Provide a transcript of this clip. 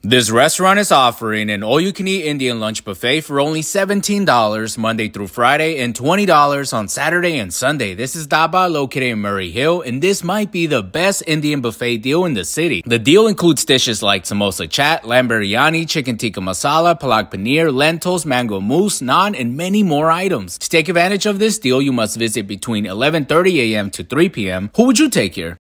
This restaurant is offering an all-you-can-eat Indian lunch buffet for only $17 Monday through Friday and $20 on Saturday and Sunday. This is Dhaba, located in Murray Hill, and this might be the best Indian buffet deal in the city. The deal includes dishes like samosa chaat, lamb biryani, chicken tikka masala, palak paneer, lentils, mango mousse, naan, and many more items. To take advantage of this deal, you must visit between 11:30 a.m. to 3 p.m. Who would you take here?